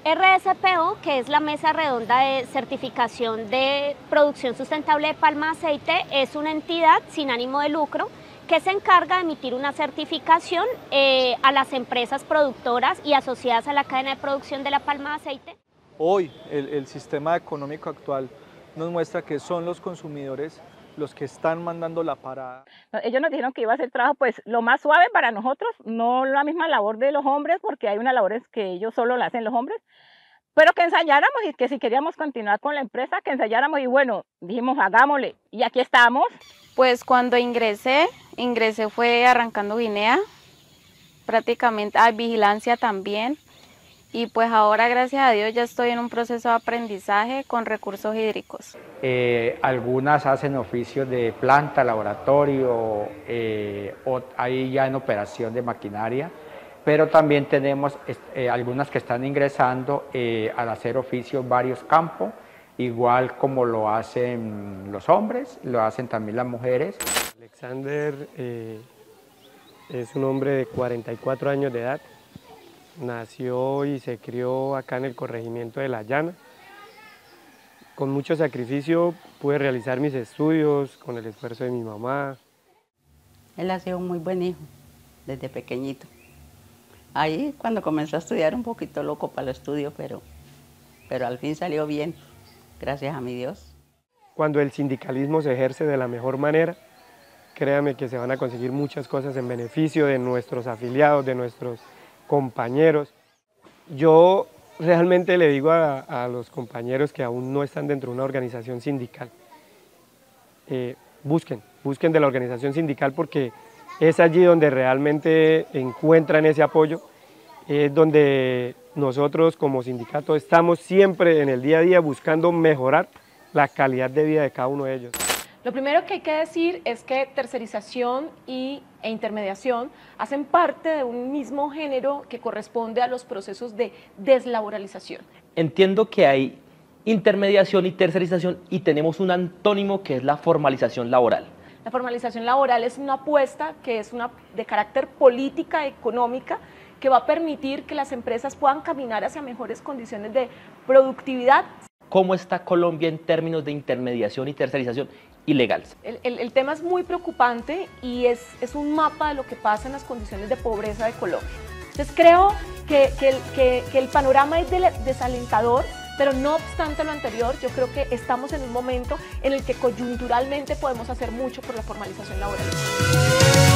RSPO, que es la Mesa Redonda de Certificación de Producción Sustentable de Palma de Aceite, es una entidad sin ánimo de lucro que se encarga de emitir una certificación a las empresas productoras y asociadas a la cadena de producción de la palma de aceite. Hoy el sistema económico actual nos muestra que son los consumidores los que están mandando la parada. Ellos nos dijeron que iba a ser trabajo pues lo más suave para nosotros, no la misma labor de los hombres, porque hay unas labores que ellos solo la hacen los hombres, pero que ensayáramos y que si queríamos continuar con la empresa, que ensayáramos y bueno, dijimos hagámosle y aquí estamos. Pues cuando ingresé fue arrancando guinea, prácticamente, vigilancia también. Y pues ahora, gracias a Dios, ya estoy en un proceso de aprendizaje con recursos hídricos. Algunas hacen oficios de planta, laboratorio, o ahí ya en operación de maquinaria, pero también tenemos algunas que están ingresando al hacer oficios varios campos, igual como lo hacen los hombres, lo hacen también las mujeres. Alexander es un hombre de 44 años de edad. Nació y se crió acá en el corregimiento de La Llana. Con mucho sacrificio pude realizar mis estudios con el esfuerzo de mi mamá. Él ha sido un muy buen hijo desde pequeñito. Ahí cuando comenzó a estudiar un poquito loco para el estudio, pero al fin salió bien, gracias a mi Dios. Cuando el sindicalismo se ejerce de la mejor manera, créame que se van a conseguir muchas cosas en beneficio de nuestros afiliados, de nuestros compañeros. Yo realmente le digo a los compañeros que aún no están dentro de una organización sindical, busquen de la organización sindical porque es allí donde realmente encuentran ese apoyo, es donde nosotros como sindicato estamos siempre en el día a día buscando mejorar la calidad de vida de cada uno de ellos. Lo primero que hay que decir es que tercerización e intermediación hacen parte de un mismo género que corresponde a los procesos de deslaboralización. Entiendo que hay intermediación y tercerización y tenemos un antónimo que es la formalización laboral. La formalización laboral es una apuesta que es de carácter política, económica, que va a permitir que las empresas puedan caminar hacia mejores condiciones de productividad. ¿Cómo está Colombia en términos de intermediación y tercerización ilegal? El tema es muy preocupante y es un mapa de lo que pasa en las condiciones de pobreza de Colombia. Entonces creo que el panorama es desalentador, pero no obstante lo anterior, yo creo que estamos en un momento en el que coyunturalmente podemos hacer mucho por la formalización laboral.